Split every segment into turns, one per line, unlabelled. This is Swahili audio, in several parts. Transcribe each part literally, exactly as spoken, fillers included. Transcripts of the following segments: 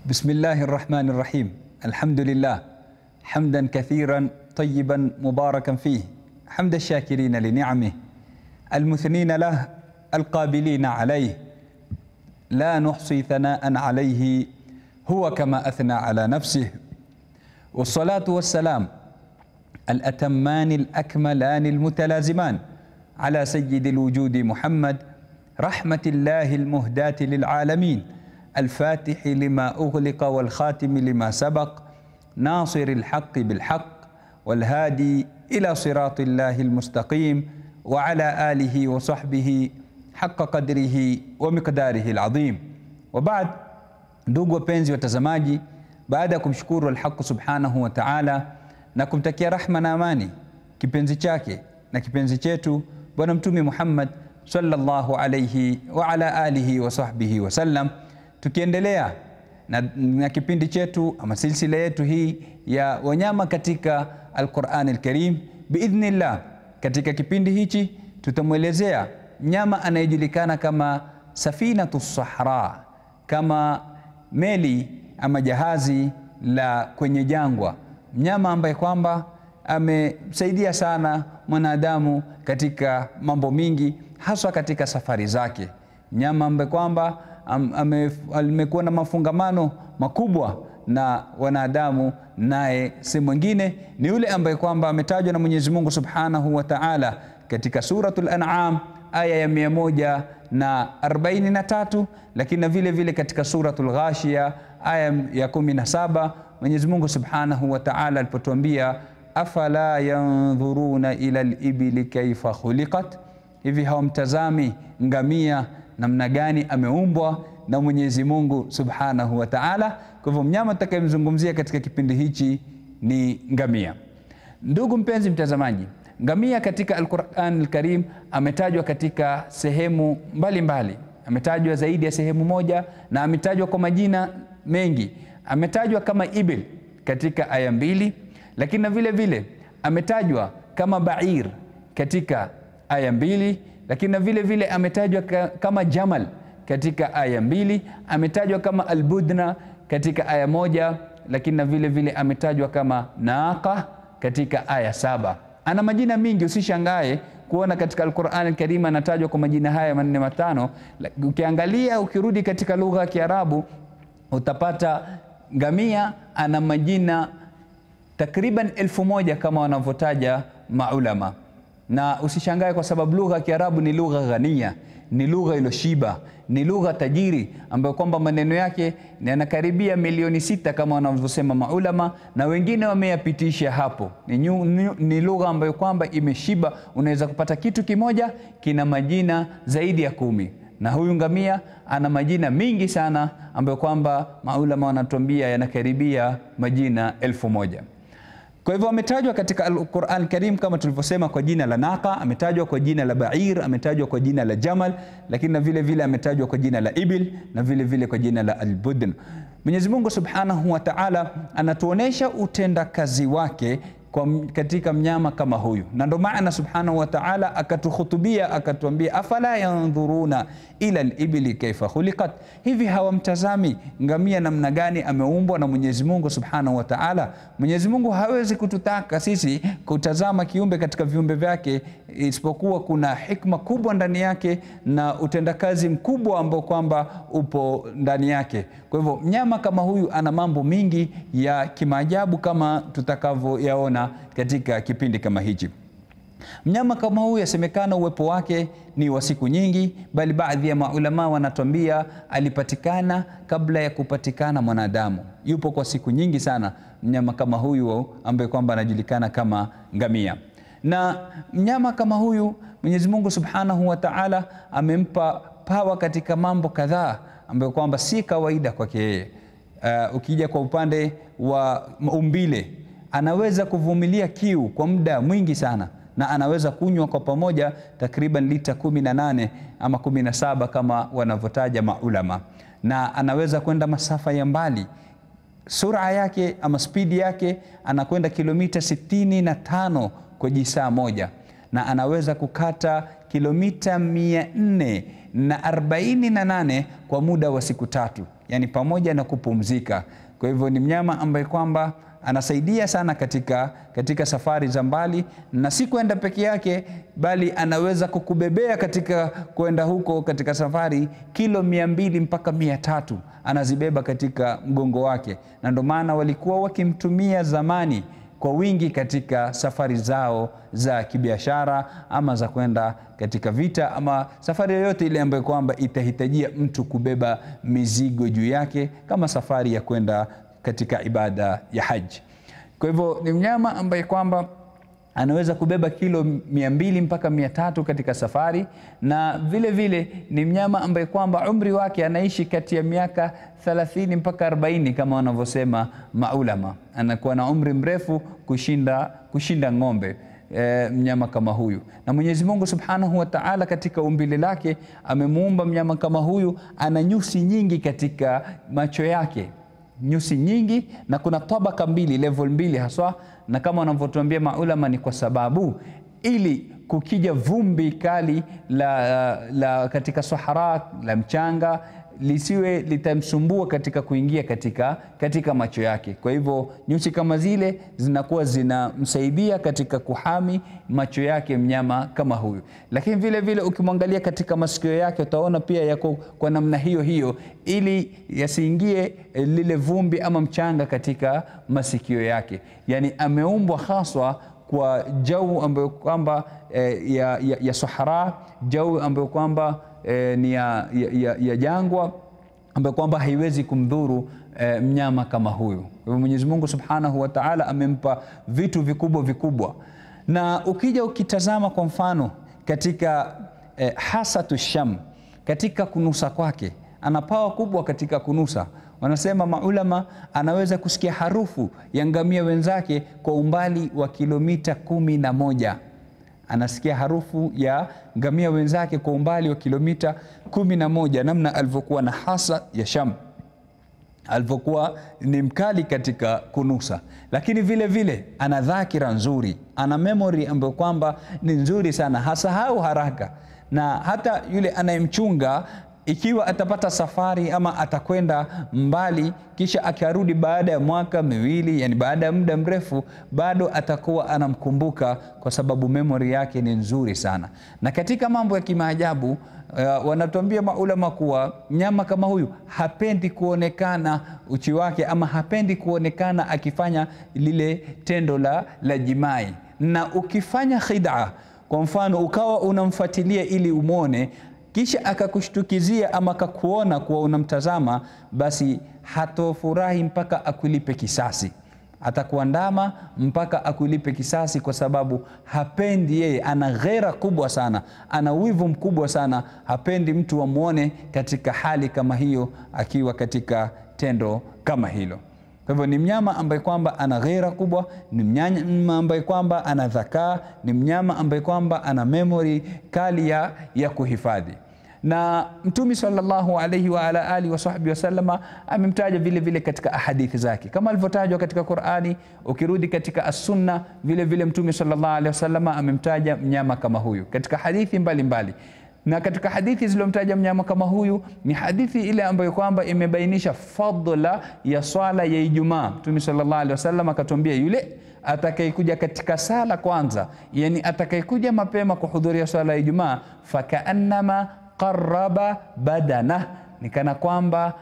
بسم الله الرحمن الرحيم. الحمد لله حمدا كثيرا طيبا مباركا فيه، حمد الشاكرين لنعمه المثنين له القابلين عليه، لا نحصي ثناء عليه هو كما أثنى على نفسه. والصلاة والسلام الأتمان الأكملان المتلازمان على سيد الوجود محمد، رحمة الله المهداة للعالمين، الفاتح لما أغلق والخاتم لما سبق، ناصر الحق بالحق والهادي إلى صراط الله المستقيم، وعلى آله وصحبه حق قدره ومقداره العظيم. وبعد، ndugu wapenzi watazamaji, baada ya kumshukuru al-Haq subhanahu wa ta'ala na kumtakia rahma na amani kipenzi chake na kipenzi chetu Bwana Mtume Muhammad sallallahu alayhi wa ala alihi wa sahbihi wa sallam, tukiendelea na, na kipindi chetu ama silsila yetu hii ya wanyama katika Al-Qur'an Al-Karim biidhnillah. Katika kipindi hichi tutamwelezea mnyama anayejulikana kama Safinatu Sahra, kama meli ama jahazi la kwenye jangwa, mnyama ambaye kwamba amesaidia sana mwanadamu katika mambo mingi, haswa katika safari zake. Mnyama ambaye kwamba amekuwa na mafungamano makubwa na wanadamu, naye si mwingine ni yule ambaye kwamba ametajwa na Mwenyezi Mungu Subhanahu wa Ta'ala katika suratul An'am aya ya mia moja na arobaini na tatu, lakini vile vile katika suratul Ghashiya aya ya kumi na saba Mwenyezi Mungu Subhanahu wa Ta'ala alipotuambia afala yanzuruna ila al-ibli kaifa khuliqat, hivi hawamtazami ngamia namna gani ameumbwa na Mwenyezi Mungu Subhanahu wa Ta'ala. Kwa hivyo mnyama tutakayemzungumzia katika kipindi hichi ni ngamia. Ndugu mpenzi mtazamaji, ngamia katika Al-Qur'an Al-Karim ametajwa katika sehemu mbalimbali, ametajwa zaidi ya sehemu moja na ametajwa kwa majina mengi. Ametajwa kama ibil katika aya mbili, lakini na vile vile ametajwa kama ba'ir katika aya mbili, lakini na vile vile ametajwa kama jamal katika aya mbili, ametajwa kama albudna katika aya moja, lakini na vile vile ametajwa kama naqa katika aya saba. Ana majina mingi, usishangae kuona katika Al-Qur'an Al-Karim anatajwa kwa majina haya manne matano. Ukiangalia, ukirudi katika lugha ya Kiarabu utapata ngamia ana majina takriban elfu moja kama wanavyotaja maulama. Na usishangae kwa sababu lugha ya Kiarabu ni lugha ghania, ni lugha iloshiba, ni lugha tajiri ambayo kwamba maneno yake yanakaribia milioni sita kama wanavyosema maulama, na wengine wameyapitisha hapo. Ni, ni, ni lugha ambayo kwamba imeshiba, unaweza kupata kitu kimoja kina majina zaidi ya kumi. Na huyu ngamia ana majina mingi sana ambayo kwamba maulama wanatuambia yanakaribia majina elfu moja. Kwa hivyo ametajwa katika Al-Qur'an Al-Karim kama tulivyosema kwa jina la naqa, ametajwa kwa jina la ba'ir, ametajwa kwa jina la jamal, lakini na vile vile ametajwa kwa jina la ibil na vile vile kwa jina la albudn. Mwenyezi Mungu Subhanahu wa Ta'ala anatuonesha utendakazi wake kwa katika mnyama kama huyu, na ndo maana Subhanahu wa Ta'ala akatukhutubia akatuambia afala yanzuruna ila al-ibli kaifa khuliqat, hivi hawamtazami ngamia namna gani ameumbwa na Mwenyezi Mungu Subhanahu wa Ta'ala. Mwenyezi Mungu hawezi kututaka sisi kutazama kiumbe katika viumbe vyake, isipokuwa kuna hikma kubwa ndani yake na utendakazi mkubwa ambao kwamba upo ndani yake. Kwa hivyo mnyama kama huyu ana mambo mingi ya kimaajabu kama tutakavyoyaona katika kipindi kama hichi. Mnyama kama huyu yasemekana uwepo wake ni wa siku nyingi, bali baadhi ya maulama wanatuambia alipatikana kabla ya kupatikana mwanadamu. Yupo kwa siku nyingi sana mnyama kama huyu ambaye kwamba anajulikana kama ngamia. Na mnyama kama huyu Mwenyezi Mungu Subhanahu wa Ta'ala amempa pawa katika mambo kadhaa ambayo kwamba si kawaida kwake yeye. Uh, ukija kwa upande wa umbile, anaweza kuvumilia kiu kwa muda mwingi sana, na anaweza kunywa kwa pamoja takriban lita kumi na nane ama kumi na saba kama wanavyotaja maulama, na anaweza kwenda masafa ya mbali. Sura yake ama spidi yake anakwenda kilomita sitini na tano kwa jisaa moja, na anaweza kukata kilomita mia nne na arobaini na nane kwa muda wa siku tatu. yani pamoja na kupumzika. Kwa hivyo ni mnyama ambaye kwamba anasaidia sana katika, katika safari za mbali, na si kwenda peke yake, bali anaweza kukubebea katika kwenda huko katika safari kilo mia mbili mpaka mia tatu anazibeba katika mgongo wake, na ndio maana walikuwa wakimtumia zamani kwa wingi katika safari zao za kibiashara ama za kwenda katika vita ama safari yoyote ile ambayo kwamba itahitajia mtu kubeba mizigo juu yake, kama safari ya kwenda katika ibada ya haji. Kwa hivyo ni mnyama ambaye kwamba anaweza kubeba kilo mia mbili mpaka mia tatu katika safari, na vile vile ni mnyama ambaye kwamba umri wake anaishi kati ya miaka thelathini mpaka arobaini kama wanavyosema maulama. Anakuwa na umri mrefu kushinda, kushinda ng'ombe e, mnyama kama huyu. Na Mwenyezi Mungu Subhanahu wa Ta'ala katika umbile lake amemuumba mnyama kama huyu, ana nyusi nyingi katika macho yake, nyusi nyingi, na kuna tabaka mbili, level mbili haswa, na kama wanavyotuambia maulama ni kwa sababu ili kukija vumbi kali la, la katika sahara la mchanga lisiwe litamsumbua katika kuingia katika, katika macho yake. Kwa hivyo nyusi kama zile zinakuwa zinamsaidia katika kuhami macho yake mnyama kama huyu. Lakini vile vile ukimwangalia katika masikio yake utaona pia yako kwa namna hiyo hiyo, ili yasiingie lile vumbi ama mchanga katika masikio yake. Yani ameumbwa haswa kwa jau ambayo kwamba eh, ya, ya, ya sahara, jau ambayo kwamba E, ni ya, ya, ya jangwa ambayo kwamba haiwezi kumdhuru e, mnyama kama huyu. Kwa Mwenyezi Mungu Subhanahu wa Ta'ala amempa vitu vikubwa vikubwa, na ukija ukitazama kwa mfano katika e, hasatu sham, katika kunusa kwake, ana pawa kubwa katika kunusa. Wanasema maulama anaweza kusikia harufu ya ngamia wenzake kwa umbali wa kilomita kumi na moja. Anasikia harufu ya ngamia wenzake kwa umbali wa kilomita kumi na moja, namna alivyokuwa na hasa ya Sham, alivyokuwa ni mkali katika kunusa. Lakini vile vile ana dhakira nzuri, ana memory ambayo kwamba ni nzuri sana, hasahau haraka. Na hata yule anayemchunga ikiwa atapata safari ama atakwenda mbali kisha akarudi baada ya mwaka miwili, yani baada ya muda mrefu, bado atakuwa anamkumbuka kwa sababu memory yake ni nzuri sana. Na katika mambo ya kimaajabu uh, wanatuambia maulama kuwa mnyama kama huyu hapendi kuonekana uchi wake ama hapendi kuonekana akifanya lile tendo la, la jimai. Na ukifanya khid'a, kwa mfano ukawa unamfuatilia ili umone, kisha akakushtukizia ama akakuona kuwa unamtazama, basi hatofurahi mpaka akulipe kisasi. Atakuandama mpaka akulipe kisasi, kwa sababu hapendi yeye, ana ghera kubwa sana, ana wivu mkubwa sana, hapendi mtu amuone katika hali kama hiyo akiwa katika tendo kama hilo. Kwa hivyo ni mnyama ambaye kwamba ana ghera kubwa, ni mnyama ambaye kwamba ana dhakaa, ni mnyama ambaye kwamba ana memory kali ya, ya kuhifadhi. Na Mtume sallallahu alayhi wa ala alihi wa sahbihi wasallama amemtaja vile vile katika ahadithi zake kama alivyotajwa katika Qur'ani. Ukirudi katika as-sunna vile vile Mtume sallallahu alayhi wasallama amemtaja mnyama kama huyu katika hadithi mbalimbali mbali. Na katika hadithi zilizomtaja mnyama kama huyu ni hadithi ile ambayo kwamba imebainisha fadhila ya swala ya Ijumaa. Mtume sallallahu alaihi wasallam akatuambia yule atakayekuja katika sala kwanza, yani atakayekuja mapema kuhudhuria swala ya Ijumaa, fakaannama qarraba badana, nikana kwamba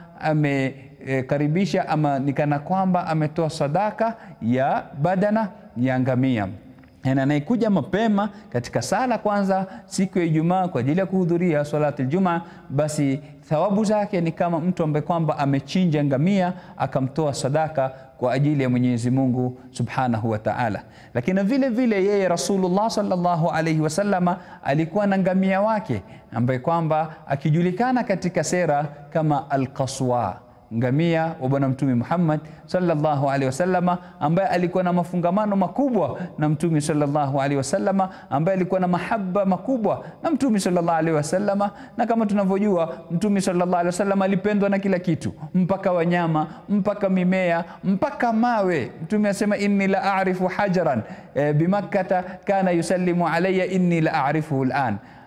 amekaribisha e, ama nikana kwamba ametoa sadaka ya badana ya ngamia. Na anayekuja mapema katika sala kwanza siku ya Ijumaa kwa ajili ya kuhudhuria salati Ijumaa, basi thawabu zake ni kama mtu ambaye kwamba amechinja ngamia akamtoa sadaka kwa ajili ya Mwenyezi Mungu Subhanahu wa Ta'ala. Lakini vile vile yeye Rasulullah sallallahu alayhi wasallama alikuwa na ngamia wake ambaye kwamba akijulikana katika sera kama al-Qaswa, ngamia wa bwana Mtume Muhammad sallallahu alaihi wasallama, ambaye alikuwa na mafungamano makubwa na Mtume sallallahu alaihi wasallama, ambaye alikuwa na mahaba makubwa na Mtume sallallahu alaihi wasallama. Na kama tunavyojua Mtume sallallahu alaihi wasallama alipendwa na kila kitu, mpaka wanyama, mpaka mimea, mpaka mawe. Mtume asema inni la a'rifu hajaran e, bimakkata kana yusallimu alayya inni la a'rifuhu al'an.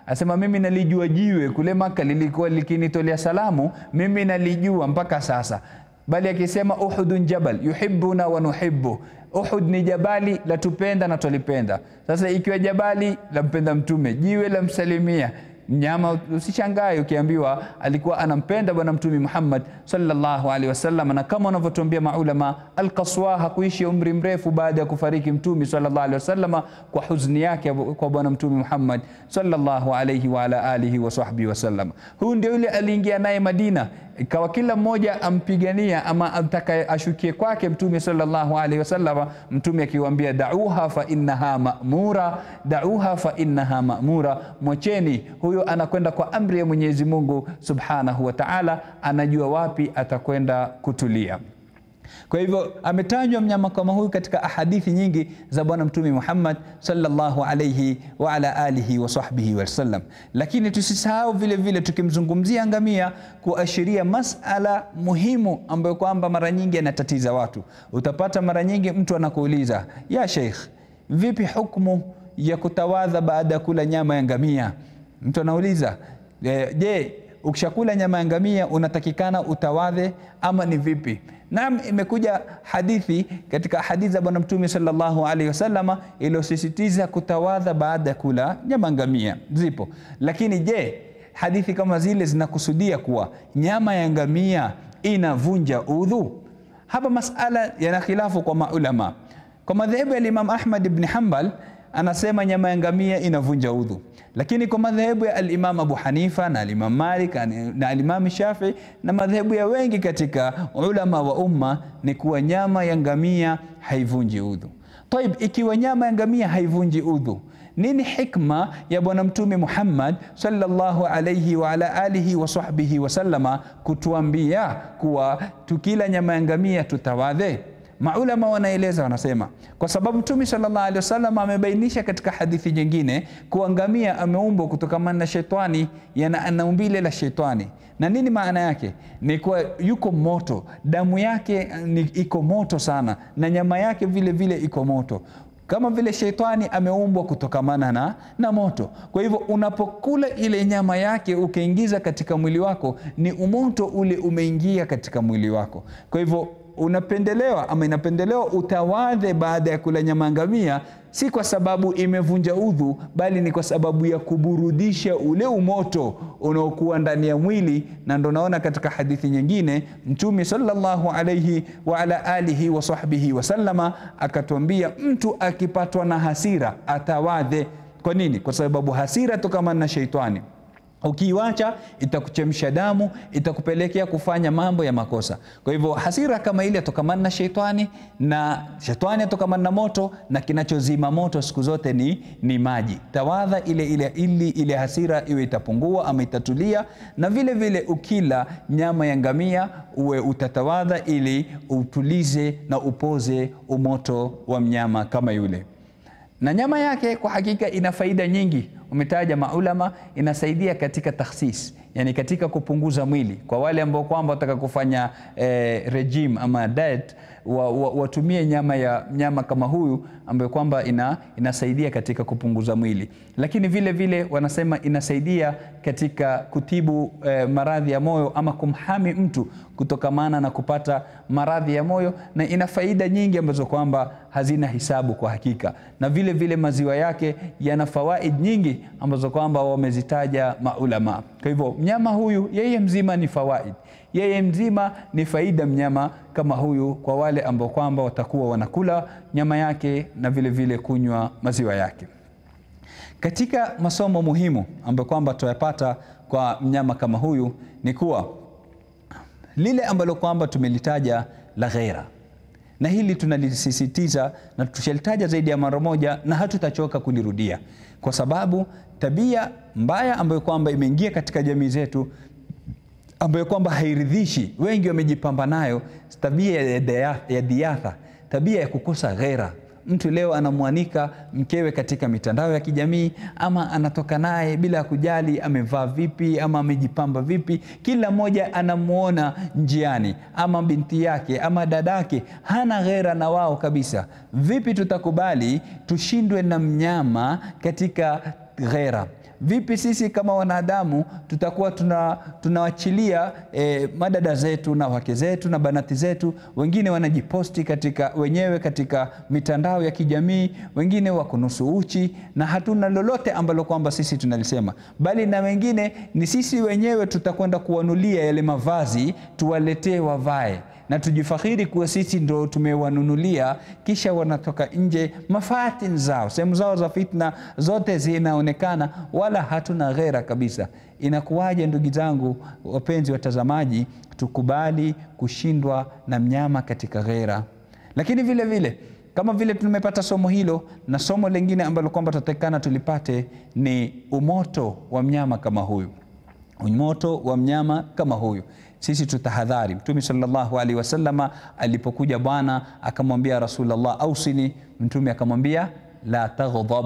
Asema mimi nalijua jiwe kule Maka lilikuwa likinitolea salamu, mimi nalijua mpaka sasa. Bali akisema Uhudun jabal yuhibbuna wa nuhibbu, Uhud ni jabali la tupenda na tulipenda. Sasa ikiwa jabali la mpenda mtume, jiwe la msalimia, mnyama, usishangae ukiambiwa alikuwa anampenda bwana mtume Muhammad sallallahu alaihi wasallam. Na kama wanavyotuambia maulama, al-Qaswa hakuishi umri mrefu baada ya kufariki mtume sallallahu alaihi wasallam kwa huzuni yake kwa bwana mtume Muhammad sallallahu alaihi wa ala alihi wa sahbihi wasallam. Huyu ndio yule aliingia naye Madina, ikawa kila mmoja ampigania ama amtaka ashukie kwake mtume sallallahu alaihi wasallam. Mtume akiwaambia da'uha fa innaha ma'mura, da'uha fa innaha ma'mura, mwacheni, huyo anakwenda kwa amri ya Mwenyezi Mungu subhanahu wa ta'ala, anajua wapi atakwenda kutulia. Kwa hivyo ametajwa mnyama kama huyu katika ahadithi nyingi za bwana mtume Muhammad sallallahu alayhi wa ala alihi wa sahbihi wasallam. Lakini tusisahau vile vile tukimzungumzia ngamia kuashiria masala muhimu ambayo kwamba mara nyingi yanatatiza watu. Utapata mara nyingi mtu anakuuliza, ya Sheikh, vipi hukumu ya kutawadha baada ya kula nyama ya ngamia? Mtu anauliza, je, ukishakula nyama ya ngamia unatakikana utawadhe ama ni vipi? Naam, imekuja hadithi katika hadithi za bwana mtume sallallahu alaihi wasallam iliyosisitiza kutawadha baada ya kula nyama ngamia, zipo. Lakini je, hadithi kama zile zinakusudia kuwa nyama ya ngamia inavunja udhu? Hapa masala yana khilafu kwa maulama. Kwa madhehebu ya Imam Ahmad ibn Hanbal anasema nyama ya ngamia inavunja udhu. Lakini kwa madhehebu ya al-Imam Abu Hanifa na al-Imam Malik na al-Imam Shafi na madhehebu ya wengi katika ulama wa umma ni kuwa nyama ya ngamia haivunji udhu. Taib, ikiwa nyama ya ngamia haivunji udhu, nini hikma ya bwana mtume Muhammad sallallahu alayhi wa ala alihi wa sahbihi wasallama kutuambia kuwa tukila nyama ya ngamia tutawadhe? Maulama wanaeleza, wanasema kwa sababu mtume sallallahu alaihi wasallam amebainisha katika hadithi nyingine kuwa ngamia ameumbwa kutokana na shetani, yana anaumbile la shetani. Na nini maana yake? Ni kwa yuko moto, damu yake ni iko moto sana, na nyama yake vile vile iko moto, kama vile shetani ameumbwa kutokamana na, na moto. Kwa hivyo unapokula ile nyama yake ukaingiza katika mwili wako, ni umoto ule umeingia katika mwili wako. Kwa hivyo unapendelewa ama inapendelewa utawadhe baada ya kula nyama ngamia, si kwa sababu imevunja udhu, bali ni kwa sababu ya kuburudisha ule umoto unaokuwa ndani ya mwili. Na ndo naona katika hadithi nyingine mtume sallallahu alayhi wa ala alihi wa sahbihi wasallama akatuambia mtu akipatwa na hasira atawadhe. Kwa nini? Kwa sababu hasira tokana na sheitani. Ukiiacha itakuchemsha damu, itakupelekea kufanya mambo ya makosa. Kwa hivyo hasira kama ile atokamana na shetani, na shetani atokamana na moto, na kinachozima moto siku zote ni ni maji. Tawadha ile ile ili ile hasira iwe itapungua ama itatulia. Na vile vile ukila nyama ya ngamia uwe utatawadha ili utulize na upoze umoto wa mnyama kama yule. Na nyama yake kwa hakika ina faida nyingi. Umetaja maulama, inasaidia katika takhsis, yani katika kupunguza mwili. Kwa wale ambao kwamba wataka kufanya eh, regime ama diet, wa, wa, watumie nyama ya nyama kama huyu ambayo kwamba ina, inasaidia katika kupunguza mwili. Lakini vile vile wanasema inasaidia katika kutibu eh, maradhi ya moyo ama kumhami mtu kutokamana na kupata maradhi ya moyo, na ina faida nyingi ambazo kwamba hazina hisabu kwa hakika. Na vile vile maziwa yake yana fawaid nyingi ambazo kwamba wamezitaja maulama. Kwa hivyo mnyama huyu yeye mzima ni fawaid, yeye mzima ni faida mnyama kama huyu kwa wale ambao kwamba watakuwa wanakula nyama yake na vile vile kunywa maziwa yake. Katika masomo muhimu ambayo kwamba tuyapata kwa mnyama kama huyu ni kuwa lile ambalo kwamba tumelitaja la ghaira, na hili tunalisisitiza na tushalitaja zaidi ya mara moja na hatutachoka kulirudia, kwa sababu tabia mbaya ambayo kwamba imeingia katika jamii zetu ambayo kwamba hairidhishi, wengi wamejipamba nayo, tabia ya diatha, tabia ya kukosa ghaira. Mtu leo anamwanika mkewe katika mitandao ya kijamii, ama anatoka naye bila kujali amevaa vipi ama amejipamba vipi. Kila mmoja anamuona njiani, ama binti yake ama dadake hana ghaira na wao kabisa. Vipi tutakubali tushindwe na mnyama katika ghera. Vipi sisi kama wanadamu tutakuwa tuna tunawachilia e, madada zetu na wake zetu na banati zetu, wengine wanajiposti katika wenyewe katika mitandao ya kijamii, wengine wako nusu uchi, na hatuna lolote ambalo kwamba sisi tunalisema, bali na wengine ni sisi wenyewe tutakwenda kuwanulia yale mavazi tuwaletee wavae na tujifakhiri kuwa sisi ndo tumewanunulia, kisha wanatoka nje mafatin zao, sehemu zao za fitna zote zinaonekana, wala hatuna ghera kabisa. Inakuwaje ndugu zangu wapenzi watazamaji, tukubali kushindwa na mnyama katika ghera? Lakini vile vile kama vile tumepata somo hilo, na somo lingine ambalo kwamba tutatakana tulipate ni umoto wa mnyama kama huyu. Umoto wa mnyama kama huyu sisi tutahadhari. Mtume sallallahu alaihi wasallama alipokuja bwana akamwambia Rasulullah ausini, Mtume akamwambia la taghdab,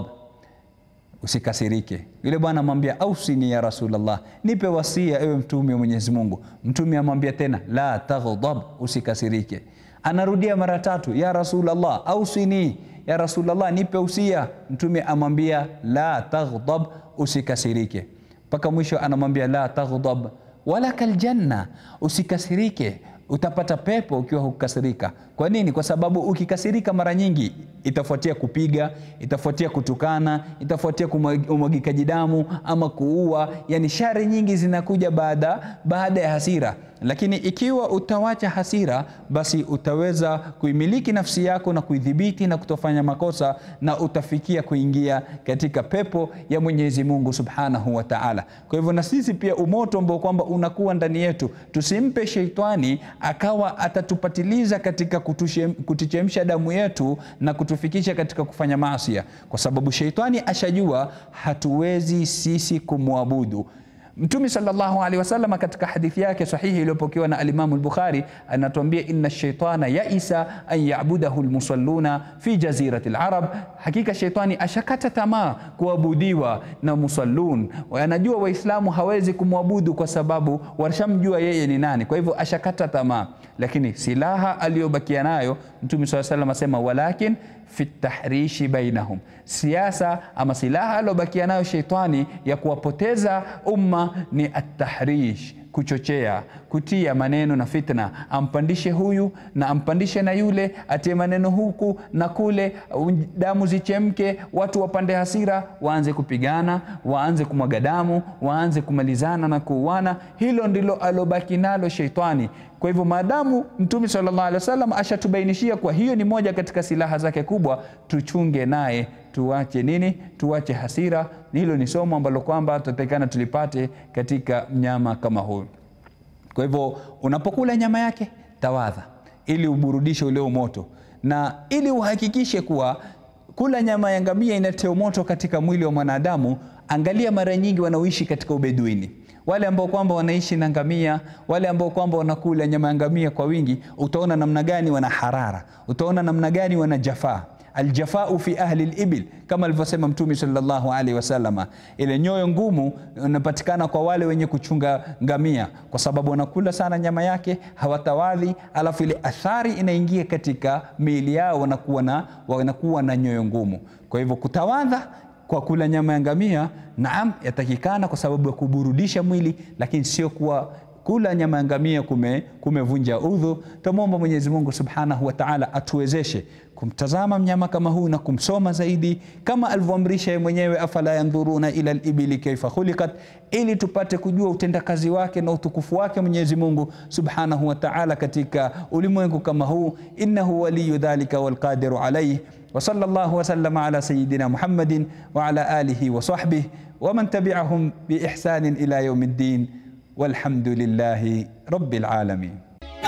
usikasirike. Yule bwana amwambia ausini ya Rasulullah, nipe wasia ewe Mtume wa Mwenyezi Mungu. Mtume amwambia tena la taghdab, usikasirike. Anarudia mara tatu, ya Rasulullah ausini, ya Rasulullah nipe usia. Mtume amwambia la taghdab, usikasirike. Paka mwisho anamwambia la taghdab walakal janna, usikasirike, utapata pepo ukiwa hukasirika. Kwa nini? Kwa sababu ukikasirika mara nyingi itafuatia kupiga, itafuatia kutukana, itafuatia kumwagikaji damu ama kuua, yani shari nyingi zinakuja baada baada ya hasira. Lakini ikiwa utawacha hasira, basi utaweza kuimiliki nafsi yako na kuidhibiti na kutofanya makosa, na utafikia kuingia katika pepo ya Mwenyezi Mungu Subhanahu wa Ta'ala. Kwa hivyo na sisi pia umoto ambao kwamba unakuwa ndani yetu, tusimpe sheitani akawa atatupatiliza katika kutichemsha damu yetu na kutufikisha katika kufanya maasi, kwa sababu sheitani ashajua hatuwezi sisi kumwabudu. Mtume sallallahu alaihi wasallam katika hadithi yake sahihi iliyopokewa na al-Imam al-Bukhari anatuambia inna ash-shaytana ya'isa an ya'budahu al-musalluna fi jazirati al-Arab, hakika shaytani ashakata tamaa kuabudiwa na musallun. Wanajua waislamu hawezi kumwabudu kwa sababu washamjua yeye ni nani, kwa hivyo ashakata tamaa. Lakini silaha aliyobakia nayo Mtume sallallahu alaihi wasallam asema walakin fi tahrishi bainahum, siasa ama silaha alobakia nayo sheitani ya kuwapoteza umma ni at-tahrish, kuchochea, kutia maneno na fitna, ampandishe huyu na ampandishe na yule, atie maneno huku na kule, damu zichemke, watu wapande hasira, waanze kupigana, waanze kumwaga damu, waanze kumalizana na kuuana. Hilo ndilo alobaki nalo sheitani. Kwa hivyo maadamu Mtume sallallahu alaihi wasallam ashatubainishia kwa hiyo ni moja katika silaha zake kubwa, tuchunge naye, tuache nini? Tuache hasira. Hilo ni somo ambalo kwamba tutatakana tulipate katika mnyama kama huyu. Kwa hivyo unapokula nyama yake tawadha ili uburudishe ule moto, na ili uhakikishe kuwa kula nyama ya ngamia inatia moto katika mwili wa mwanadamu. Angalia mara nyingi wanaoishi katika ubeduini, wale ambao kwamba wanaishi na ngamia, wale ambao kwamba wanakula nyama ya ngamia kwa wingi, utaona namna gani wana harara, utaona namna gani wana jafaa. Aljafau fi ahli al-ibil, kama alivyosema Mtume sallallahu alaihi wasallama, ile nyoyo ngumu inapatikana kwa wale wenye kuchunga ngamia, kwa sababu wanakula sana nyama yake, hawatawadhi, alafu ile athari inaingia katika miili yao, wanakuwa na wanakuwa na nyoyo ngumu. Kwa hivyo kutawadha kwa kula nyama ya ngamia, naam, yatakikana kwa sababu ya kuburudisha mwili, lakini sio kuwa kula nyama ya ngamia kume kumevunja udhu. Tumomba Mwenyezi Mungu Subhanahu wa Ta'ala atuwezeshe kumtazama mnyama kama huu na kumsoma zaidi kama alivyoamrisha yeye mwenyewe, afala yanzuruna ila al-ibili kayfa khuliqat, ili tupate kujua utendakazi wake na utukufu wake Mwenyezi Mungu Subhanahu wa Ta'ala katika ulimwengu kama huu. Innahu waliyu dhalika wal qadiru alayhi. Wa sallallahu wa sallama ala sayyidina Muhammadin wa ala alihi wa sahbihi wa man tabi'ahum bi ihsanin ila yawmiddin. والحمد لله رب العالمين.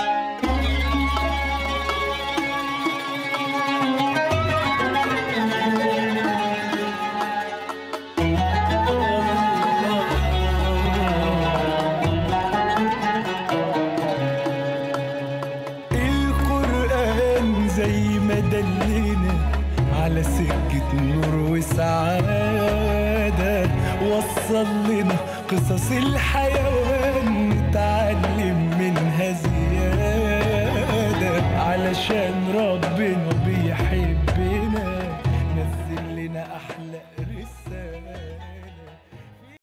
القرآن زي ما دلنا على سكة نور وسعادة، وصل لنا قصص الحيوان